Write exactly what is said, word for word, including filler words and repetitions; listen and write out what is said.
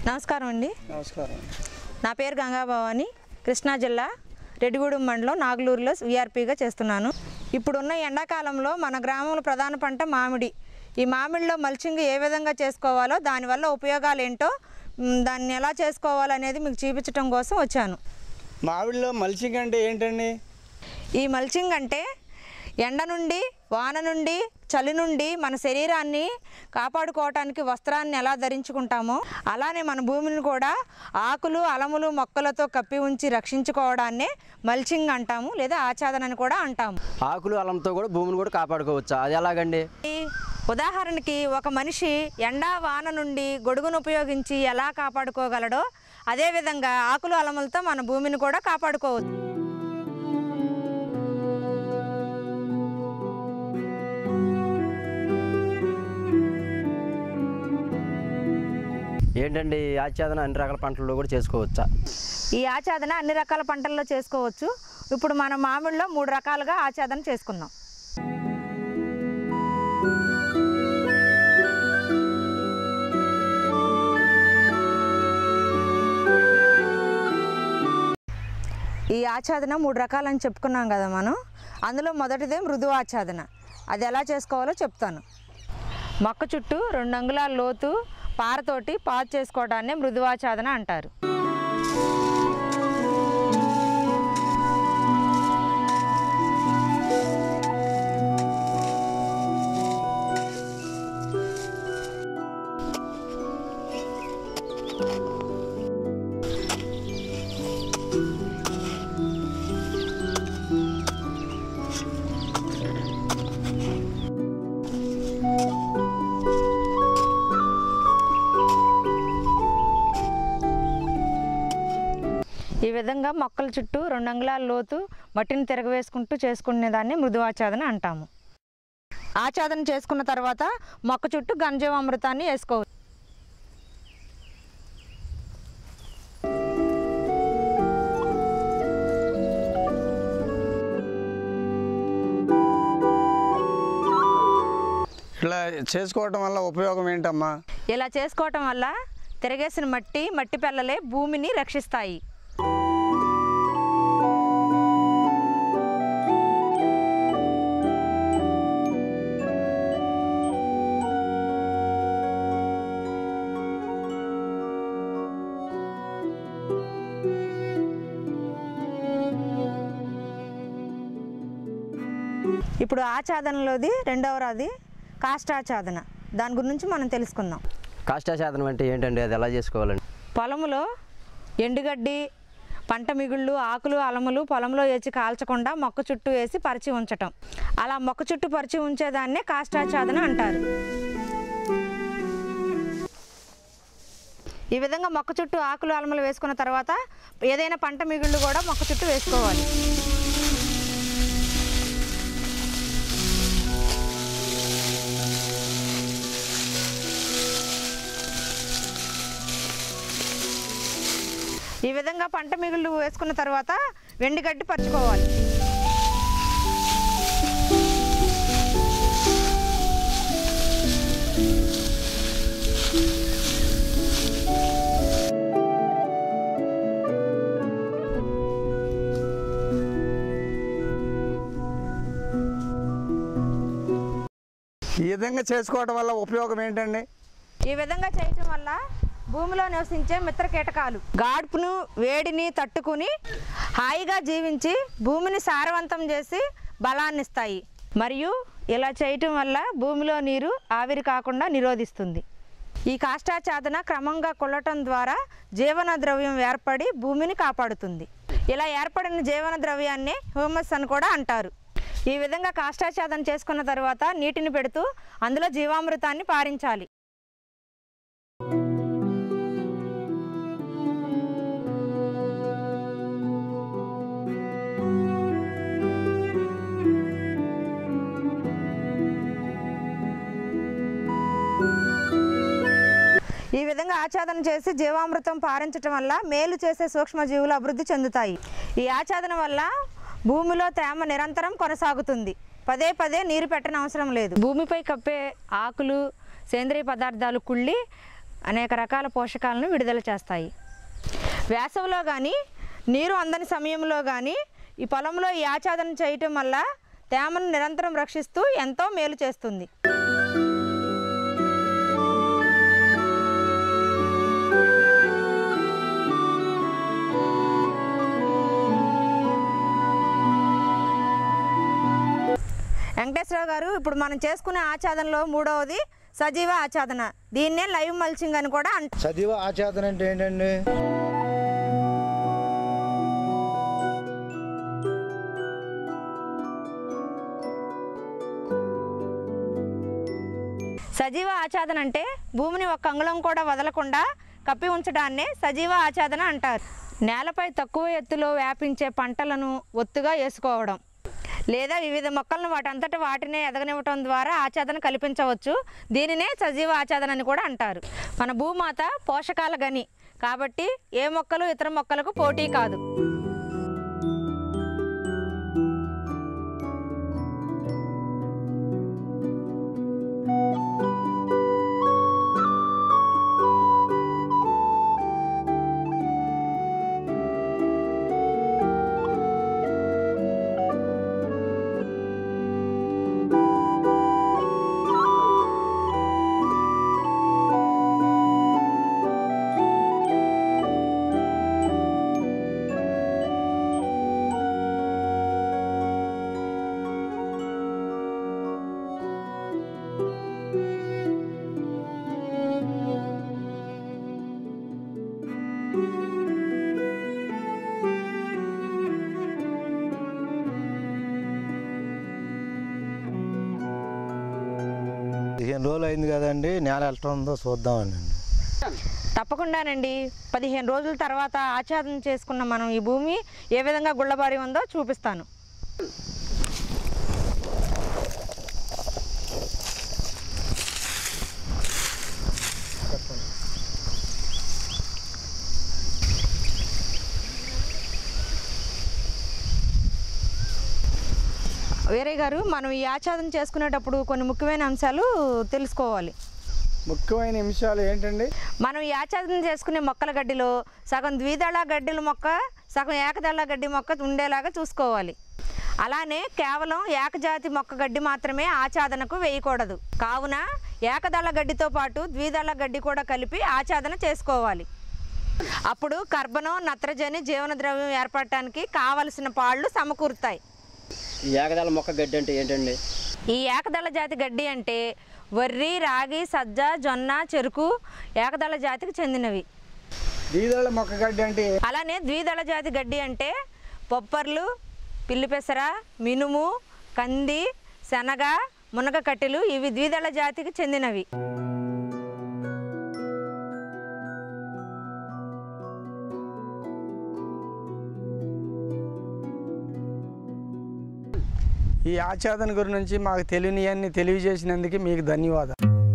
నమస్కారం అండి. నమస్కారం. నా పేరు గంగా భవాని, కృష్ణా జిల్లా రెడ్డిగూడెం మండలం నాగులూరులో విఆర్పీగా చేస్తున్నాను. ఇప్పుడున్న ఎండాకాలంలో మన గ్రామంలో ప్రధాన పంట మామిడి. ఈ మామిడిలో మల్చింగ్ ఏ విధంగా చేసుకోవాలో, దానివల్ల ఉపయోగాలు ఏంటో, దాన్ని ఎలా చేసుకోవాలనేది మీకు చూపించడం కోసం వచ్చాను. మామిడిలో మల్చింగ్ అంటే ఏంటండి? ఈ మల్చింగ్ అంటే ఎండ నుండి, వాన నుండి, చలి నుండి మన శరీరాన్ని కాపాడుకోవటానికి వస్త్రాన్ని ఎలా ధరించుకుంటామో అలానే మన భూమిని కూడా ఆకులు, అలములు, మొక్కలతో కప్పి ఉంచి రక్షించుకోవడాన్నే మల్చింగ్ అంటాము, లేదా ఆచ్ఛాదన అని కూడా అంటాము. ఆకులు, అలంతో కూడా భూమిని కూడా కాపాడుకోవచ్చా? అది ఎలాగండి? ఉదాహరణకి ఒక మనిషి ఎండ, వాన నుండి గొడుగును ఉపయోగించి ఎలా కాపాడుకోగలడో అదేవిధంగా ఆకులు, అలములతో మన భూమిని కూడా కాపాడుకోవచ్చు. ఏంటండి ఈ ఆచ్ఛాదన అన్ని రకాల పంటల్లో కూడా చేసుకోవచ్చా? ఈ ఆచ్ఛాదన అన్ని రకాల పంటల్లో చేసుకోవచ్చు. ఇప్పుడు మన మామిడిలో మూడు రకాలుగా ఆచ్ఛాదన చేసుకుందాం. ఈ ఆచ్ఛాదన మూడు రకాలని చెప్పుకున్నాం కదా మనం. అందులో మొదటిదే మృదు ఆచ్ఛాదన. అది ఎలా చేసుకోవాలో చెప్తాను. మొక్క చుట్టూ రెండు అంగుళాల లోతు పారతోటి పాదు చేసుకోవడాన్ని మృదువాచ్ఛాదన అంటారు. ఈ విధంగా మొక్కల చుట్టూ రెండు అంగుళాల లోతు మట్టిని తిరగవేసుకుంటూ చేసుకునే దాన్ని మృదువాచ్ఛాదన అంటాము. ఆచ్ఛాదన చేసుకున్న తర్వాత మొక్క చుట్టూ ఘనజీవామృతాన్ని వేసుకోవచ్చు. ఇలా చేసుకోవటం వల్ల ఉపయోగం ఏంటమ్మా? ఇలా చేసుకోవటం వల్ల తిరగేసిన మట్టి మట్టి పెళ్ళలే భూమిని రక్షిస్తాయి. ఇప్పుడు ఆచ్ఛాదనలోది రెండవది కాష్టాచ్ఛాదన. దాని గురించి మనం తెలుసుకుందాం. కాష్టాచ్ఛాదనం అంటే ఏంటండి? అది ఎలా చేసుకోవాలండి? పొలంలో ఎండుగడ్డి, పంట మిగుళ్ళు, ఆకులు, అలములు పొలంలో వేసి కాల్చకుండా మొక్క చుట్టూ వేసి పరిచి ఉంచటం. అలా మొక్క చుట్టూ పరిచి ఉంచేదాన్నే కాష్టాచ్ఛాదన అంటారు. ఈ విధంగా మొక్క చుట్టూ ఆకులు, అలములు వేసుకున్న తర్వాత ఏదైనా పంట మిగుళ్ళు కూడా మొక్క చుట్టూ వేసుకోవాలి. ఈ విధంగా పంట మిగుళ్ళు వేసుకున్న తర్వాత వెండిగడ్డి పరుచుకోవాలి. ఈ విధంగా చేసుకోవటం వల్ల ఉపయోగం ఏంటండి? ఈ విధంగా చేయటం వల్ల భూమిలో నివసించే మిత్ర కీటకాలు గాడ్పును, వేడిని తట్టుకుని హాయిగా జీవించి భూమిని సారవంతం చేసి బలాన్ని ఇస్తాయి. మరియు ఇలా చేయటం వల్ల భూమిలో నీరు ఆవిరి కాకుండా నిరోధిస్తుంది. ఈ కాష్టాచ్ఛాదన క్రమంగా కొల్లటం ద్వారా జీవన ద్రవ్యం ఏర్పడి భూమిని కాపాడుతుంది. ఇలా ఏర్పడిన జీవన ద్రవ్యాన్ని హ్యూమస్ అని కూడా అంటారు. ఈ విధంగా కాష్టాచ్ఛాదన చేసుకున్న తర్వాత నీటిని పెడుతూ అందులో జీవామృతాన్ని పారించాలి. ఈ విధంగా ఆచ్ఛాదన చేసి జీవామృతం పారించడం వల్ల మేలు చేసే సూక్ష్మజీవులు అభివృద్ధి చెందుతాయి. ఈ ఆచ్ఛాదన వల్ల భూమిలో తేమ నిరంతరం కొనసాగుతుంది. పదే పదే నీరు పెట్టనవసరం లేదు. భూమిపై కప్పే ఆకులు, సేంద్రియ పదార్థాలు కుళ్ళి అనేక రకాల పోషకాలను విడుదల చేస్తాయి. వేసవిలో కానీ నీరు అందని సమయంలో కానీ ఈ పొలంలో ఈ ఆచ్ఛాదన చేయటం వల్ల తేమను నిరంతరం రక్షిస్తూ ఎంతో మేలు చేస్తుంది. వెంకటేశ్వరరావు గారు, ఇప్పుడు మనం చేసుకునే ఆచ్ఛాదనలో మూడవది సజీవ ఆచ్ఛాదన. దీన్నే లైవ్ మల్చింగ్ అని కూడా అంటారు. సజీవ ఆచ్ఛాదన అంటే ఏంటండి? సజీవ ఆచ్ఛాదన అంటే భూమిని ఒక్క అంగుళం కూడా వదలకుండా కప్పి ఉంచడాన్నే సజీవ ఆచ్ఛాదన అంటారు. నేలపై తక్కువ ఎత్తులో వ్యాపించే పంటలను ఒత్తుగా వేసుకోవడం లేదా వివిధ మొక్కలను వాటంతట వాటినే ఎదగనివ్వటం ద్వారా ఆచ్ఛాదన కల్పించవచ్చు. దీనినే సజీవ ఆచ్ఛాదన అని కూడా అంటారు. మన భూమాత పోషకాల గని కాబట్టి ఏ మొక్కలు ఇతర మొక్కలకు పోటీ కాదు. పదిహేను రోజులు అయింది కదండి, నేల ఎట్లా ఉందో చూద్దామని. తప్పకుండానండి. పదిహేను రోజుల తర్వాత ఆచ్ఛాదన చేసుకున్న మనం ఈ భూమి ఏ విధంగా గుళ్ళబారి ఉందో చూపిస్తాను. వీరయ్య గారు, మనం ఈ ఆచ్ఛాదన చేసుకునేటప్పుడు కొన్ని ముఖ్యమైన అంశాలు తెలుసుకోవాలి. ముఖ్యమైన అంశాలు ఏంటండి? మనం ఈ ఆచ్ఛాదన చేసుకునే మొక్కల గడ్డిలో సగం ద్విదళ గడ్డిల మొక్క, సగం ఏకదళ గడ్డి మొక్క ఉండేలాగా చూసుకోవాలి. అలానే కేవలం ఏకజాతి మొక్క గడ్డి మాత్రమే ఆచ్ఛాదనకు వేయకూడదు. కావున ఏకదళ గడ్డితో పాటు ద్విదళ గడ్డి కూడా కలిపి ఆచ్ఛాదన చేసుకోవాలి. అప్పుడు కర్బనం, నత్రజని, జీవన ద్రవ్యం ఏర్పడటానికి కావలసిన పాళ్ళు సమకూరుతాయి. ఈ ఏకదళ మొక్క గడ్డి అంటే ఏంటండి? ఈ ఏకదళ జాతి గడ్డి అంటే వరి, రాగి, సజ్జ, జొన్న, చెరుకు ఏకదళ జాతికి చెందినవి. ద్విదళ మొక్క గడ్డి అంటే? అలానే ద్విదళ జాతి గడ్డి అంటే పొప్పర్లు, పిల్లిపెసర, మినుము, కంది, శనగ, మునగ కట్టెలు ఇవి ద్విదళ జాతికి చెందినవి. ఈ ఆచ్ఛాదన గురించి మాకు తెలియనివన్నీ తెలియజేసినందుకు మీకు ధన్యవాదాలు.